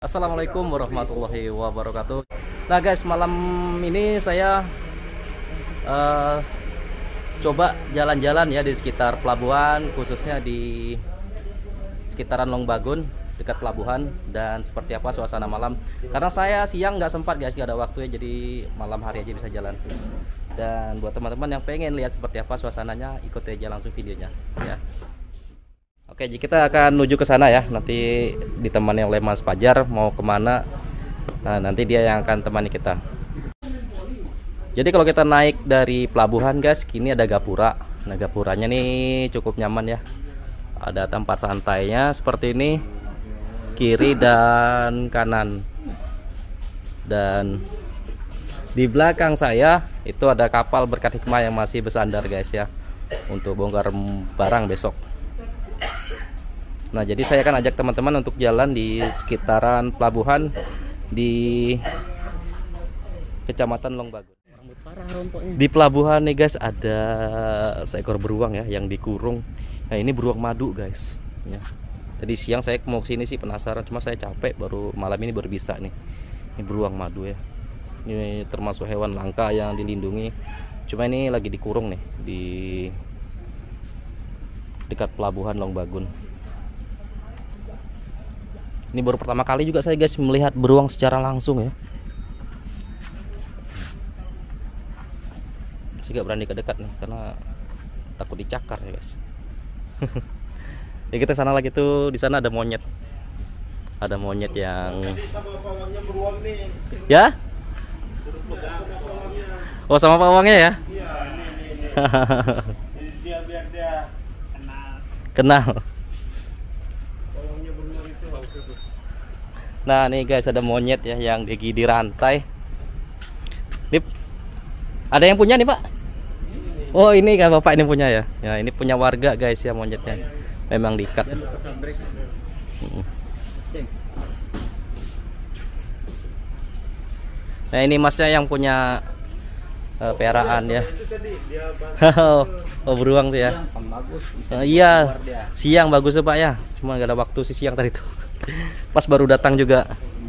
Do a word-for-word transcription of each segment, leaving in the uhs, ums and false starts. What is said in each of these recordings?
Assalamualaikum warahmatullahi wabarakatuh. Nah guys, malam ini saya uh, coba jalan-jalan ya di sekitar pelabuhan, khususnya di sekitaran Long Bagun dekat pelabuhan, dan seperti apa suasana malam. Karena saya siang nggak sempat guys, nggak ada waktu ya, jadi malam hari aja bisa jalan. Dan buat teman-teman yang pengen lihat seperti apa suasananya, ikut aja langsung videonya ya. Oke, jadi kita akan menuju ke sana ya. Nanti ditemani oleh Mas Fajar. Mau kemana? Nah, nanti dia yang akan temani kita. Jadi kalau kita naik dari pelabuhan guys, kini ada gapura. Nah, gapuranya nih cukup nyaman ya. Ada tempat santainya seperti ini, kiri dan kanan. Dan di belakang saya itu ada kapal berkat hikmah yang masih bersandar guys ya, untuk bongkar barang besok. Nah, jadi saya akan ajak teman-teman untuk jalan di sekitaran pelabuhan di Kecamatan Long Bagun. Di pelabuhan nih guys, ada seekor beruang ya yang dikurung. Nah, ini beruang madu guys ya. Tadi siang saya mau kesini sih penasaran, cuma saya capek, baru malam ini baru bisa nih. Ini beruang madu ya. Ini termasuk hewan langka yang dilindungi. Cuma ini lagi dikurung nih di dekat pelabuhan Long Bagun. Ini baru pertama kali juga saya guys melihat beruang secara langsung ya. Saya gak berani ke dekat nih karena takut dicakar ya guys. Ya kita sana lagi tuh, di sana ada monyet. Ada monyet yang ya. Oh, sama pawangnya ya? Dia biar dia kenal. Kenal. Nah nih guys, ada monyet ya yang lagi dirantai. Ini ada yang punya nih Pak? Oh, ini kan Bapak ini punya ya? Ya, ini punya warga guys ya monyetnya. Memang diikat. Nah ini masnya yang punya uh, peliharaan ya. Oh, beruang tuh ya. Uh, iya, siang bagus tuh Pak ya. Cuma gak ada waktu sih siang tadi tuh. Pas baru datang juga.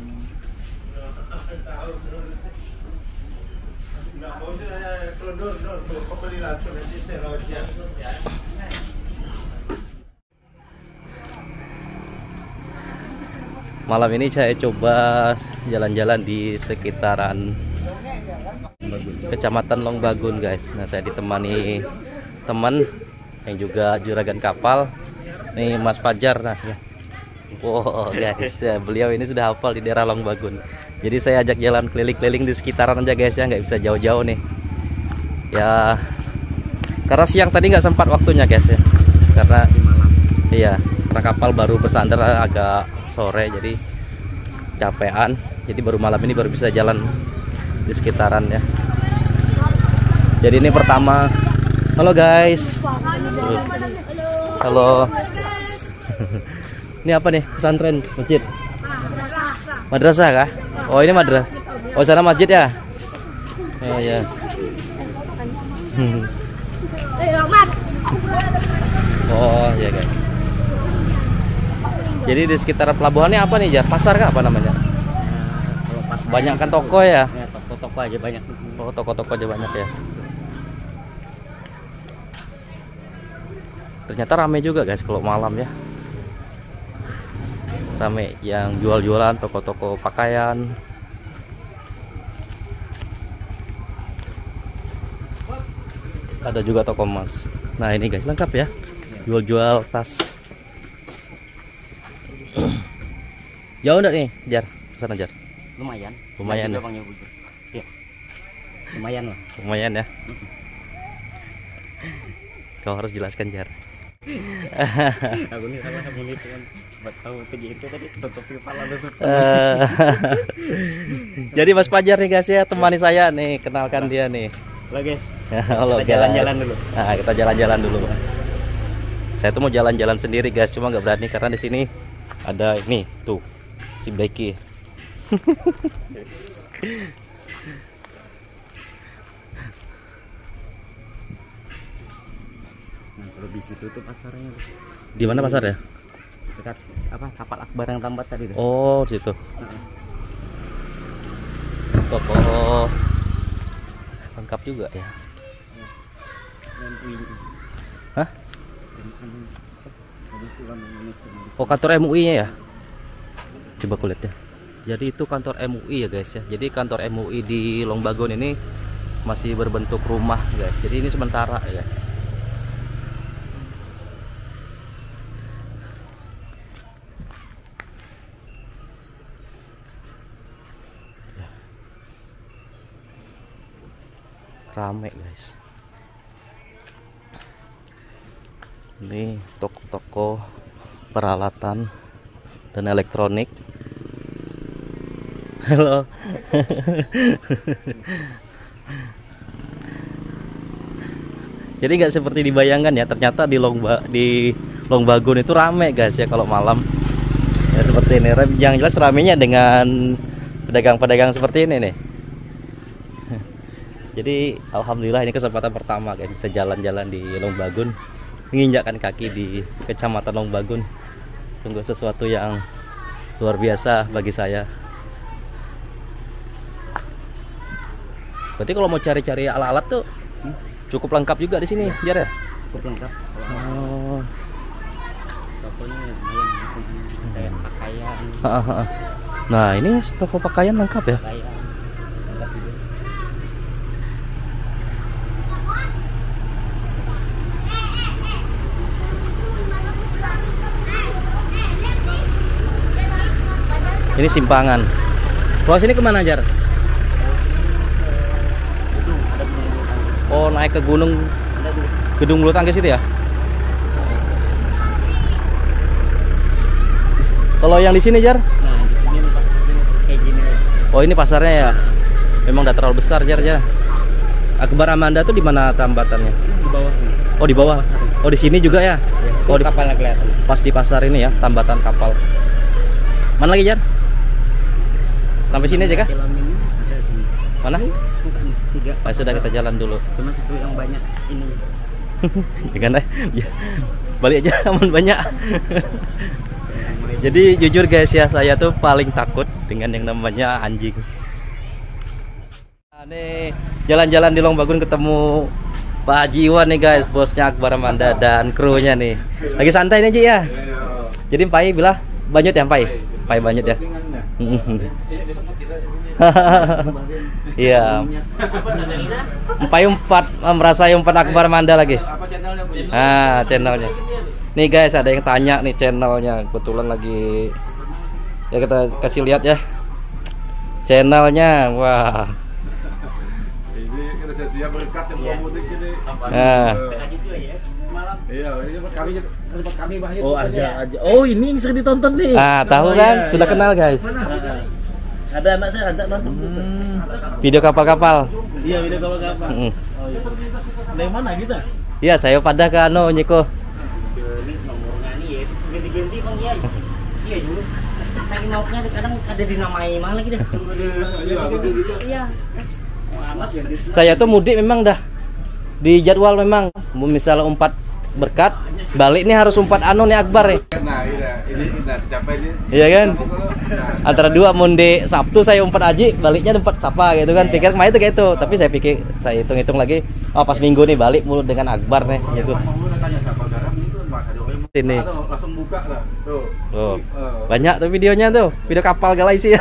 Malam ini saya coba jalan-jalan di sekitaran Kecamatan Long Bagun guys. Nah, saya ditemani teman yang juga juragan kapal. Nih Mas Fajar nah ya. Wow guys ya, beliau ini sudah hafal di daerah Long Bagun. Jadi saya ajak jalan keliling-keliling di sekitaran aja guys ya, nggak bisa jauh-jauh nih. Ya karena siang tadi nggak sempat waktunya guys ya. Karena iya, karena kapal baru bersandar agak sore, jadi capean. Jadi baru malam ini baru bisa jalan di sekitaran ya. Jadi ini pertama. Halo guys. Halo. Ini apa nih? Pesantren, masjid? Madrasah kah? Oh, ini madrasah. Oh, sana masjid ya? Oh ya. Oh ya guys. Jadi di sekitar pelabuhannya apa nih, Jar? Pasar kah apa namanya? Kalau pasar banyak kan toko ya? Ya, toko-toko aja banyak. Oh, toko-toko aja banyak ya. Ternyata ramai juga guys kalau malam ya. Rame yang jual-jualan, toko-toko pakaian. Ada juga toko emas. Nah ini guys, lengkap ya, jual-jual tas. Jauh enggak nih Jar, kesana Jar? Lumayan. Lumayan ya? Ya. Lumayan lah. Lumayan ya. Kau harus jelaskan Jar. Aku nih salah satu itu kan cepat tahu pergi itu tadi tutup kepala lu. Jadi Mas Fajar nih guys ya, temani saya nih, kenalkan dia nih. Halo guys. Halo, kita jalan-jalan dulu. Nah, kita jalan-jalan dulu. Saya tuh mau jalan-jalan sendiri guys, cuma nggak berani karena di sini ada ini tuh si Blacky. Nah, kalau di situ tuh pasarnya. Di mana pasar ya? dekat apa kapal Akbar yang tambat tadi tuh. Oh, di situ. Heeh. Toko lengkap juga ya. Dan U I. Hah? Tadi itu kan Indonesia. Oh, kantor M U I-nya ya? Coba aku lihat ya. Jadi itu kantor M U I ya guys ya. Jadi kantor M U I di Longbagon ini masih berbentuk rumah guys. Jadi ini sementara ya guys. Rame guys. Ini toko-toko peralatan dan elektronik. Halo. Jadi nggak seperti dibayangkan ya, ternyata di Longba di Longbagon itu rame guys ya kalau malam. Ya seperti ini. Yang jelas ramenya dengan pedagang-pedagang seperti ini nih. Jadi alhamdulillah ini kesempatan pertama guys bisa jalan-jalan di Longbagon, menginjakkan kaki di Kecamatan Longbagon. Sungguh sesuatu yang luar biasa bagi saya. Berarti kalau mau cari-cari alat-alat tuh cukup lengkap juga di sini, Jar ya? Cukup lengkap. Oh. Tokonya lumayan kayak pakaian. Nah, ini toko pakaian lengkap ya? Pakaian. Lengkap juga. Ini simpangan. Kalau sini kemana, Jar? Oh, naik ke gunung, gedung bulu tangkis itu ya? Kalau yang di sini, Jar? Nah, di sini nih pasarnya kayak gini. Oh, ini pasarnya ya? Memang udah terlalu besar, Jar ya. Akbar Amanda tuh di mana tambatannya? Di bawah. Oh, di bawah. Oh, di sini juga ya? Ya, Oh, di kapalnya kelihatan. pas di pasar ini ya, tambatan kapal. Mana lagi, Jar? Sampai sini aja kah? Film ini ada sini. Mana? Bukan tiga. Oh, sudah kita jalan dulu. Cuma satu yang banyak ini. Ya kan, ya. Balik aja aman banyak. Jadi jujur guys ya, saya tuh paling takut dengan yang namanya anjing. Nah, nih jalan-jalan di Longbagon ketemu Pak Haji Iwan nih guys, bosnya Akbar Amanda dan krunya nih. Lagi santai nih Ji ya. Jadi Pai bilang banyak ya Pai? Pai banyak ya. Iya. Pai empat merasa empat Akbar Amanda lagi. Ah, channelnya. Nih guys, ada yang tanya nih channelnya. Kebetulan lagi ya kita kasih lihat ya. Channelnya. Wah. Ini kita siap berkat yang mau mudik ini. Nah. Iya, ini buat kami buat kami bahaya. Oh, aja aja. Oh, ini yang sering ditonton nih. Ah, tahu Oh, kan? iya, Sudah iya. kenal guys. Ada anak saya ada nonton. Hmm. Video kapal-kapal. Iya, video kapal-kapal. Mm. Oh, iya. Dari mana kita? Iya, saya pada ke anu Nyiko. Ini nomornya nih ya. Ganti-ganti Bang ya. Iya dulu. Saya nauknya kadang ada dinamai mana lagi deh. Iya. Saya tuh mudik memang dah di jadwal memang. Misal umpat berkat, balik nih harus umpat anu nih Akbar nih. Nah, iya, ini nah tercapai ini. Iya kan? Nah, Antara dua mundi Sabtu saya umpat Aji, baliknya umpat Sapa gitu kan. Pikir kemarin itu kayak itu, tapi saya pikir saya hitung-hitung lagi, oh pas Minggu nih balik mulu dengan Akbar nih gitu. Mau lu tanya siapa garam ini tuh Mas ada orang Sini. Aduh, langsung buka lah. Tuh. Oh. Banyak tuh videonya tuh, video kapal Galaxy.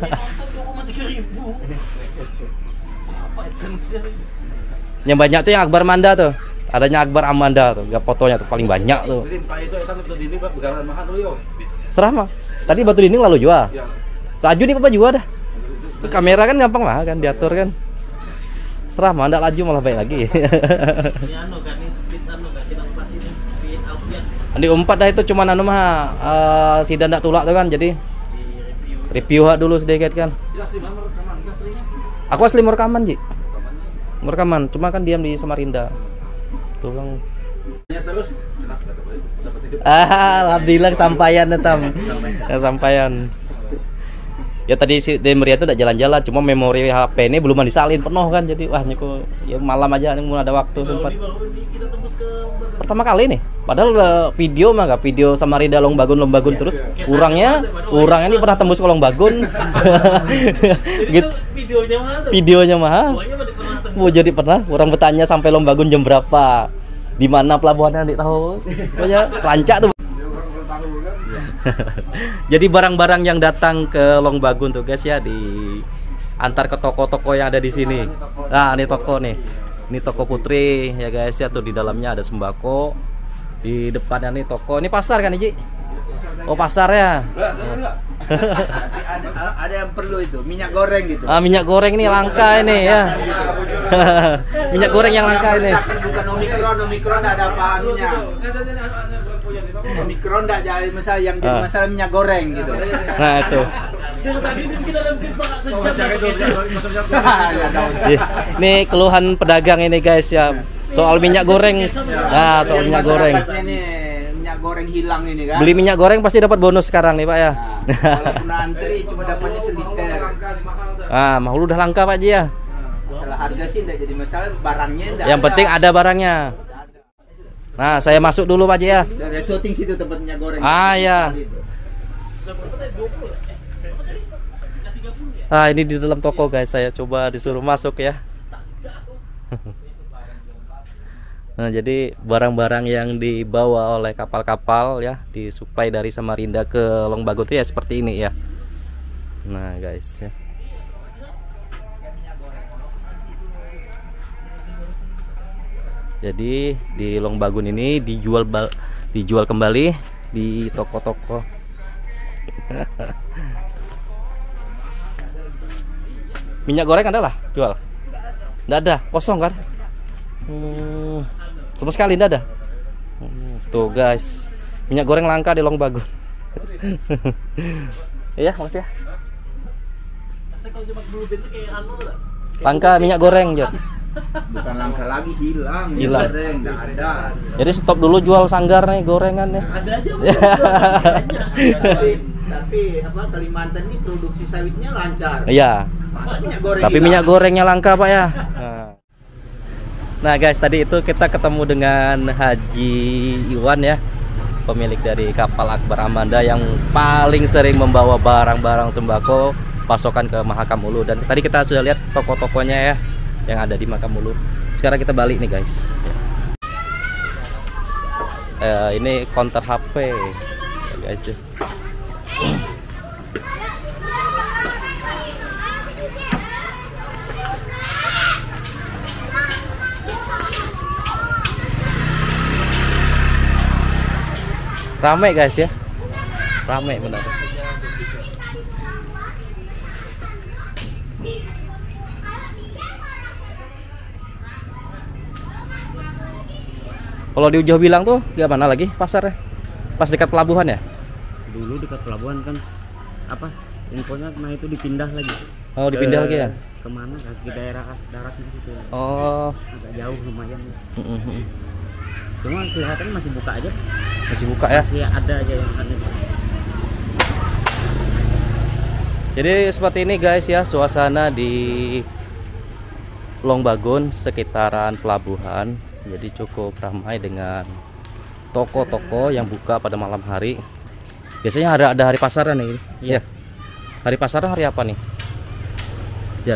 Yang banyak tuh yang Akbar Manda tuh. Adanya Akbar Amanda tuh, gak fotonya tuh paling banyak tuh. Jadi Pak itu eta betul dini Pak begaran makan dulu yo. Serah mah. Tadi batu dinding lalu jual. Ya. Laju nih Papa jual dah. Itu kamera kan gampang mah kan diatur kan. Serah mah ndak laju malah baik lagi. Ini anu kan ini split anu kan kita umpat ini. Split Alfian Di umpat dah itu cuman anu mah uh, si dandak tulak tuh kan jadi di review. review hak dulu sedikit kan. Ya asli mana rekaman enggak aslinya. Aku asli mau rekaman Ji. Mau rekaman, cuma kan diam di Samarinda. Tuh Bang. Ya terus enak dapat dapat hidup. Ah, alhamdulillah kesampaian Tam. Kesampaian. Ya tadi si Demria itu udah jalan-jalan, cuma memori H P ini belum disalin penuh kan. Jadi wah nyiku ya malam aja nih mau ada waktu sempat. Baru ini kita tembus ke Pertama kali nih. Padahal uh, video mah nggak video Samarinda Longbagun Longbagun terus urangnya urangnya ini pernah tembus ke Longbagun. Gitu. Videonya mah tuh. Videonya mah. Pokoknya Oh jadi pernah orang bertanya sampai Longbagun jam berapa, di mana pelabuhannya nggak tahu. Pokoknya rancak tuh. Jadi barang-barang yang datang ke Longbagun tuh guys ya, di antar ke toko-toko yang ada di sini. Nah ini toko nih, ini toko Putri ya guys ya, tuh di dalamnya ada sembako. Di depannya nih toko, ini pasar kan Iji? Oh pasar ya. ada, ada yang perlu itu minyak goreng gitu. Ah minyak goreng ini langka ini ya. Minyak goreng yang langka ini. Bukan omikron, omikron tidak ada apa-apanya. Omikron tidak jadi masalah, yang jadi masalah minyak goreng gitu. Nah itu. Ini keluhan pedagang ini guys ya, soal minyak goreng. Nah soal minyak goreng. Minyak goreng hilang ini kan. Beli minyak goreng pasti dapat bonus sekarang nih Pak ya. Nah, walaupun antri cuma dapatnya seliter. Ah, mahal udah langka Pak Ji ya. Masalah harga sih tidak jadi masalah, barangnya enggak. Yang penting ada barangnya. Nah, saya masuk dulu Pak Ji ya. Ada syuting situ tempat minyak goreng. Ah ya. Ah ini di dalam toko guys, saya coba disuruh masuk ya. Nah jadi barang-barang yang dibawa oleh kapal-kapal ya, disuplai dari Samarinda ke Longbagun itu ya seperti ini ya. Nah guys ya. Jadi di Longbagun ini dijual dijual kembali di toko-toko. Minyak goreng ada lah jual? Nggak ada, kosong kan? Hmm, sama sekali nggak ada. Hmm, tuh guys, minyak goreng langka di Longbagun. Iya mas ya. Langka minyak goreng Jer. Bukan langka lagi, hilang. Hilang. Goreng nggak ada. Jadi stop dulu jual sanggar nih gorengan ya. Ada aja. tapi, tapi apa Kalimantan ini produksi sawitnya lancar. Iya. Masa minyak goreng Tapi hilang? minyak gorengnya langka Pak ya. Nah. Nah guys, tadi itu kita ketemu dengan Haji Iwan ya, pemilik dari kapal Akbar Amanda yang paling sering membawa barang-barang sembako pasokan ke Mahakamulu. Dan tadi kita sudah lihat toko-tokonya ya yang ada di Mahakamulu. Sekarang kita balik nih guys. Eh, ini counter H P ya guys ya. Rame guys ya, rame benar. Kalau di Ujung bilang tuh gimana lagi pasarnya? Pas dekat pelabuhan ya? Dulu dekat pelabuhan kan apa? Infonya nah itu dipindah lagi. Oh dipindah lagi ya? Kemana? Ke daerah daratnya gitu. Oh. Agak jauh lumayan. Mm-hmm. Cuma kelihatannya masih buka aja. Masih buka ya? Masih ada aja yang aneh. Jadi seperti ini guys ya suasana di Longbagun sekitaran pelabuhan. Jadi cukup ramai dengan toko-toko yang buka pada malam hari. Biasanya ada ada hari pasaran nih. Iya. Ya. Hari pasaran hari apa nih? Ya.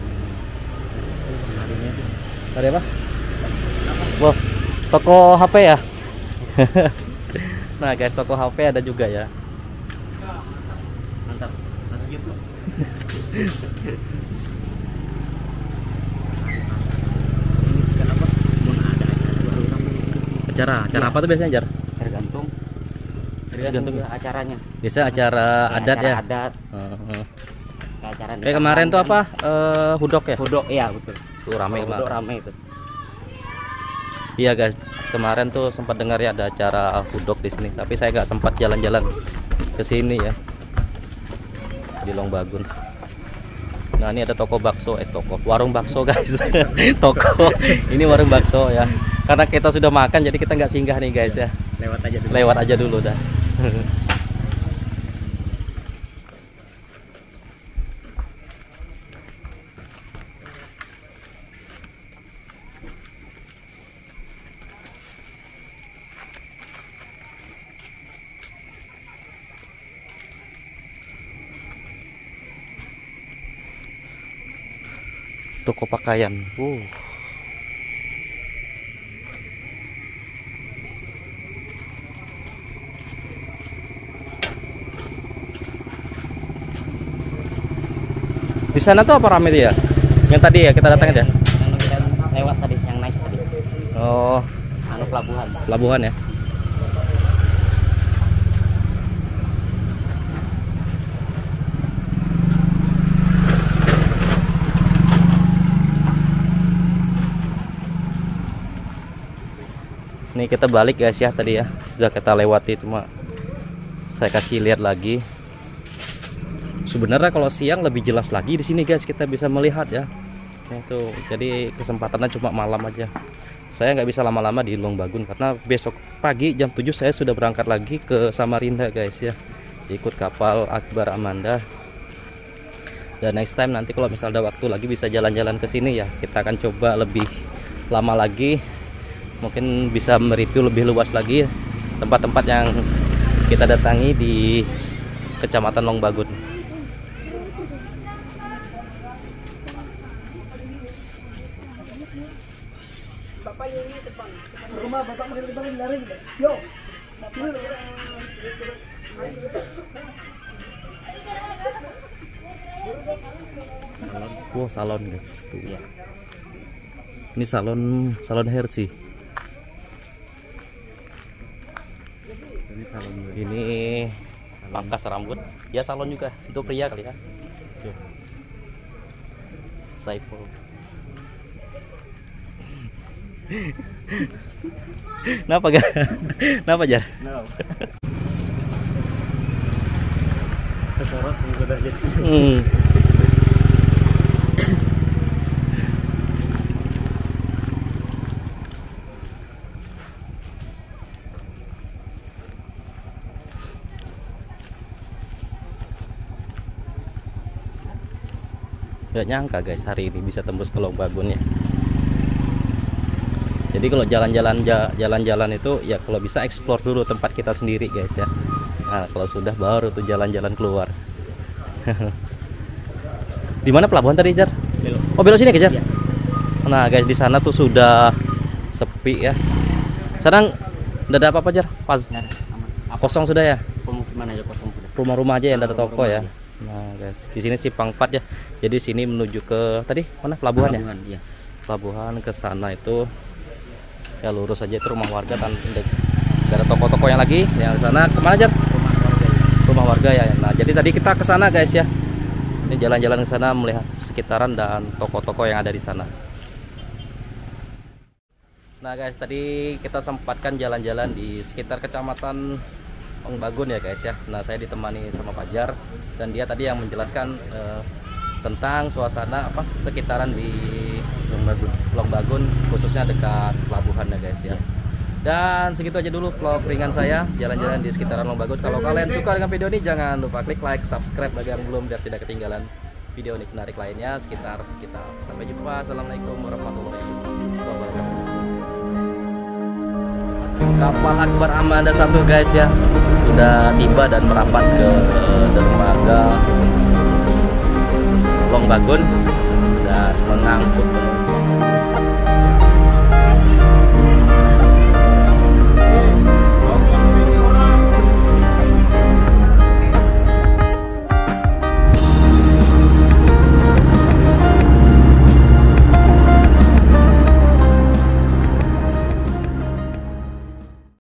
Hari apa? Wah, toko H P ya. Nah guys, toko H P ada juga ya. Mantap. Masuk yuk. Acara, acara apa tuh biasanya Jar? Tergantung. Tergantung acaranya. Biasa acara Ya, adat acara ya. Adat. Uh-huh. Acara Kayak kemarin tuh apa? Uh, hudok ya? Hudok, iya betul. Tuh rame Hudok kemarin. rame itu. Iya guys, kemarin tuh sempat dengar ya ada acara hudok di sini, tapi saya nggak sempat jalan-jalan ke sini ya di Longbagun. Nah ini ada toko bakso, eh toko warung bakso guys. Toko ini warung bakso ya. Karena kita sudah makan, jadi kita nggak singgah nih guys ya. Lewat aja dulu. Lewat aja dulu dah. toko pakaian. Uh. Di sana tuh apa rame tuh ya? Yang tadi ya kita datang ya? Yang kita lewat tadi, yang naik tadi. Oh, Anu pelabuhan. pelabuhan ya. Ini kita balik guys ya tadi ya. Sudah kita lewati, cuma saya kasih lihat lagi. Sebenarnya kalau siang lebih jelas lagi di sini guys, kita bisa melihat ya. Itu jadi kesempatannya cuma malam aja. Saya nggak bisa lama-lama di Long Bagun karena besok pagi jam tujuh saya sudah berangkat lagi ke Samarinda guys ya. Ikut kapal Akbar Amanda. Dan next time nanti kalau misal ada waktu lagi bisa jalan-jalan ke sini ya. Kita akan coba lebih lama lagi. Mungkin bisa mereview lebih luas lagi tempat-tempat yang kita datangi di Kecamatan Long Bagun. Wow, salon guys. Tuh. Iya. Ini salon salon hair sih. Ini salon gue. Ini pangkas rambut. Ya salon juga untuk pria kali ya. Tuh. Saiful. Kenapa gak? Kenapa Jar? No. Kesorot juga jadi. Hmm. Gak nyangka guys hari ini bisa tembus ke Long Bagun ya. Jadi kalau jalan-jalan jalan-jalan itu ya kalau bisa explore dulu tempat kita sendiri guys ya. Nah kalau sudah baru tuh jalan-jalan keluar. Di mana pelabuhan tadi Jar? Belok. Oh belok sini Jar. Iya. Nah guys di sana tuh sudah sepi ya. Sekarang udah ada apa-apa Jar? Pas Nah, aman. kosong sudah ya. Pemukiman aja kosong sudah. Rumah-rumah aja yang ada toko Rumah-rumah ya. aja. Nah guys di sini sih Pangpat ya. Jadi sini menuju ke tadi mana pelabuhan, ya? Pelabuhan, iya. Pelabuhan ke sana itu ya lurus aja itu rumah warga kan. Gak ada toko-toko yang lagi. Yang sana kemana Jar? Rumah warga ya. Nah jadi tadi kita ke sana guys ya. Ini jalan-jalan ke sana melihat sekitaran dan toko-toko yang ada di sana. Nah guys tadi kita sempatkan jalan-jalan di sekitar kecamatan Long Bagun ya guys ya. Nah saya ditemani sama Fajar dan dia tadi yang menjelaskan eh, tentang suasana apa sekitaran di Long Bagun, Long Bagun khususnya dekat pelabuhan ya guys ya. Dan segitu aja dulu vlog ringan saya jalan-jalan di sekitaran Long Bagun. Kalau kalian suka dengan video ini jangan lupa klik like, subscribe bagi yang belum biar tidak ketinggalan video unik menarik lainnya sekitar kita. Sampai jumpa. Assalamualaikum warahmatullahi wabarakatuh. Kapal Akbar Amanda satu guys ya sudah tiba dan merapat ke dermaga Long Bagun dan mengangkut